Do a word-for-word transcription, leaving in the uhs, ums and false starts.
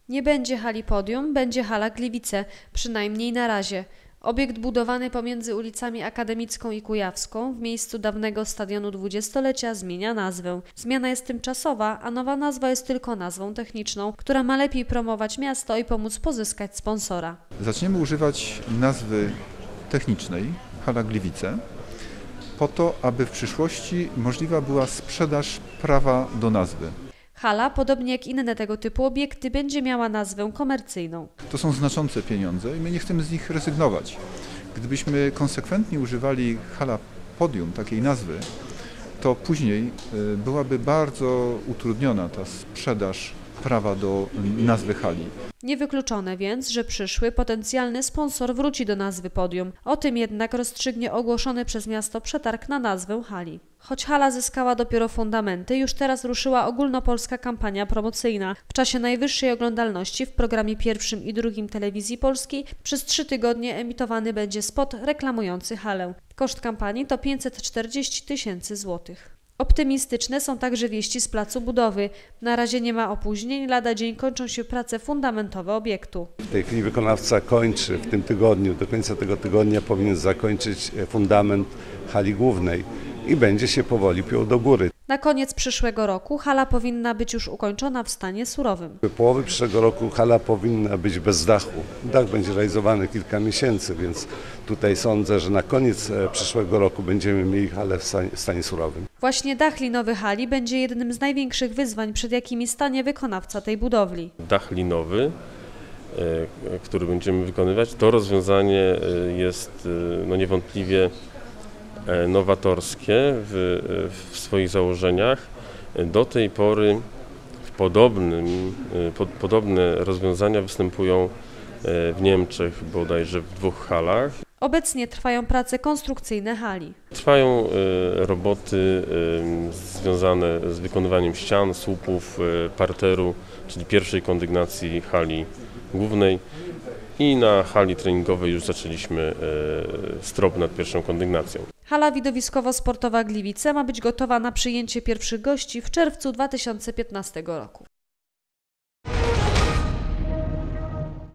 Nie będzie hali Podium, będzie hala Gliwice, przynajmniej na razie. Obiekt budowany pomiędzy ulicami Akademicką i Kujawską w miejscu dawnego stadionu dwudziestolecia zmienia nazwę. Zmiana jest tymczasowa, a nowa nazwa jest tylko nazwą techniczną, która ma lepiej promować miasto i pomóc pozyskać sponsora. Zaczniemy używać nazwy technicznej hala Gliwice po to, aby w przyszłości możliwa była sprzedaż prawa do nazwy. Hala, podobnie jak inne tego typu obiekty, będzie miała nazwę komercyjną. To są znaczące pieniądze i my nie chcemy z nich rezygnować. Gdybyśmy konsekwentnie używali hala Podium, takiej nazwy, to później byłaby bardzo utrudniona ta sprzedaż prawa do nazwy hali. Niewykluczone więc, że przyszły potencjalny sponsor wróci do nazwy Podium. O tym jednak rozstrzygnie ogłoszony przez miasto przetarg na nazwę hali. Choć hala zyskała dopiero fundamenty, już teraz ruszyła ogólnopolska kampania promocyjna. W czasie najwyższej oglądalności w programie pierwszym i drugim Telewizji Polskiej przez trzy tygodnie emitowany będzie spot reklamujący halę. Koszt kampanii to pięćset czterdzieści tysięcy złotych. Optymistyczne są także wieści z placu budowy. Na razie nie ma opóźnień, lada dzień kończą się prace fundamentowe obiektu. W tej chwili wykonawca kończy w tym tygodniu, do końca tego tygodnia powinien zakończyć fundament hali głównej i będzie się powoli piął do góry. Na koniec przyszłego roku hala powinna być już ukończona w stanie surowym. Do połowy przyszłego roku hala powinna być bez dachu. Dach będzie realizowany kilka miesięcy, więc tutaj sądzę, że na koniec przyszłego roku będziemy mieli halę w stanie, w stanie surowym. Właśnie dach linowy hali będzie jednym z największych wyzwań, przed jakimi stanie wykonawca tej budowli. Dach linowy, który będziemy wykonywać, to rozwiązanie jest no niewątpliwie nowatorskie w, w swoich założeniach. Do tej pory w podobnym, pod, podobne rozwiązania występują w Niemczech bodajże w dwóch halach. Obecnie trwają prace konstrukcyjne hali. Trwają roboty związane z wykonywaniem ścian, słupów, parteru, czyli pierwszej kondygnacji hali głównej. I na hali treningowej już zaczęliśmy strop nad pierwszą kondygnacją. Hala widowiskowo-sportowa Gliwice ma być gotowa na przyjęcie pierwszych gości w czerwcu dwa tysiące piętnastego roku.